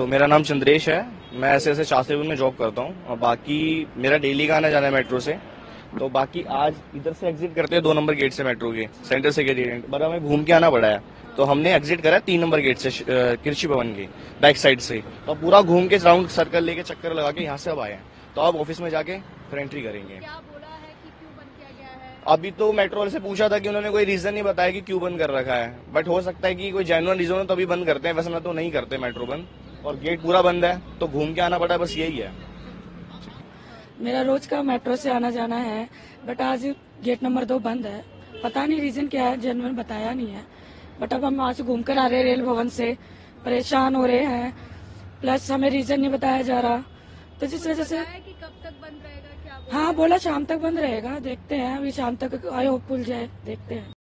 मेरा नाम चंद्रेश है। मैं ऐसे शास्त्रीपुर में जॉब करता हूँ और बाकी मेरा डेली का आना जाना है मेट्रो से। तो बाकी आज इधर से एग्जिट करते हैं 2 नंबर गेट से मेट्रो के सेंटर सेक्रेटेरिएट, पर हमें घूम के आना पड़ा है। तो हमने एग्जिट करा 3 नंबर गेट से कृषि भवन के बैक साइड से। तो पूरा घूम के राउंड सर्कल लेके चक्कर लगा के यहाँ से अब आए हैं। तो अब ऑफिस में जाके फिर एंट्री करेंगे। क्या बोला है कि क्यों बंद किया गया है? अभी तो मेट्रो वाले से पूछा था कि उन्होंने कोई रीजन नहीं बताया कि क्यों बंद कर रखा है, बट हो सकता है कि कोई जेन्युइन रीजन हो तभी बंद करते हैं, वैसे ना तो नहीं करते मेट्रो बंद। और गेट पूरा बंद है तो घूम के आना पड़ा है, बस यही है। मेरा रोज का मेट्रो से आना जाना है, बट आज गेट नंबर 2 बंद है। पता नहीं रीजन क्या है, जेन्युइन बताया नहीं है। बट अब हम वहाँ से घूम कर आ रहे हैं रेल भवन से, परेशान हो रहे हैं, प्लस हमें रीजन नहीं बताया जा रहा। तो जिस वजह से कि कब तक बंद रहेगा, क्या बोला? हाँ बोला शाम तक बंद रहेगा, देखते हैं। अभी शाम तक आई होप खुल जाए, देखते हैं।